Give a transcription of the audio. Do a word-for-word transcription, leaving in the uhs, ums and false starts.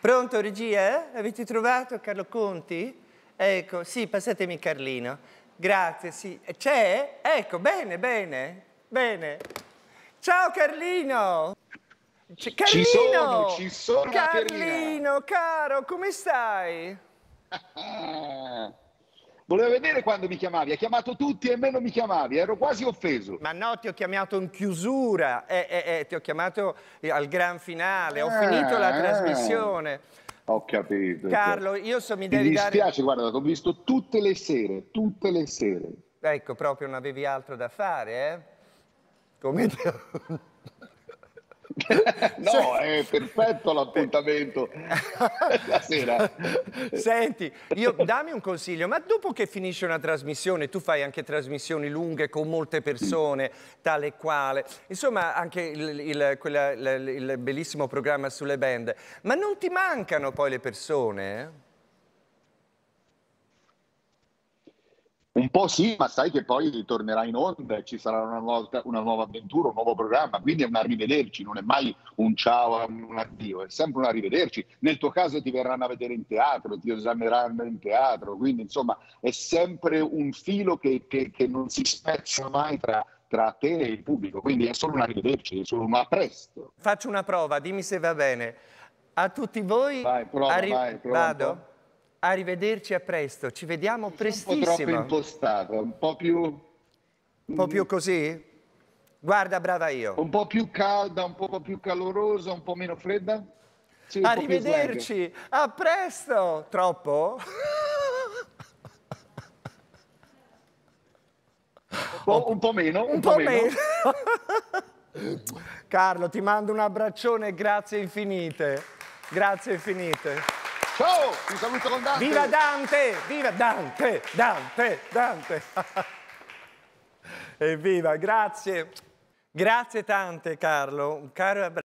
Pronto, regia? Avete trovato Carlo Conti? Ecco, sì, passatemi Carlino. Grazie, sì. C'è? Ecco, bene, bene, bene. Ciao Carlino! C Carlino! Ci sono, ci sono, Carlino, caro, come stai? Volevo vedere quando mi chiamavi, hai chiamato tutti e me non mi chiamavi, ero quasi offeso. Ma no, ti ho chiamato in chiusura, eh, eh, eh, ti ho chiamato al gran finale, ho finito la Ah, trasmissione. Ho capito. Carlo, io so mi Mi devi dare... dispiace, guarda, t'ho visto tutte le sere, tutte le sere. Ecco, proprio non avevi altro da fare, eh? Come te... No, è perfetto l'appuntamento la sera. Senti, io, dammi un consiglio, ma dopo che finisce una trasmissione, tu fai anche trasmissioni lunghe con molte persone, tale e quale, insomma anche il, il, quella, il, il bellissimo programma sulle band, ma non ti mancano poi le persone? Eh? Un po' sì, ma sai che poi tornerà in onda e ci sarà una, volta, una nuova avventura, un nuovo programma, quindi è un arrivederci, non è mai un ciao, un addio, è sempre un arrivederci. Nel tuo caso ti verranno a vedere in teatro, ti esameranno in teatro, quindi insomma è sempre un filo che, che, che non si spezza mai tra, tra te e il pubblico, quindi è solo un arrivederci, è solo un a presto. Faccio una prova, dimmi se va bene. A tutti voi... Vai, prova, arri... vai, prova. Vado? Arrivederci, a presto, ci vediamo prestissimo. Un po' troppo impostato, un po' più... Un po' più così? Guarda, brava io. Un po' più calda, un po' più calorosa, un po' meno fredda? Sì, Arrivederci, a presto! Troppo? Un po', un po' meno, un, un po', po' meno. meno. Carlo, ti mando un abbraccione, grazie infinite. Grazie infinite. Ciao, ti saluto con Dante. Viva Dante! Viva Dante! Dante! Dante! Evviva, grazie. Grazie tante, Carlo. Un caro abbraccio.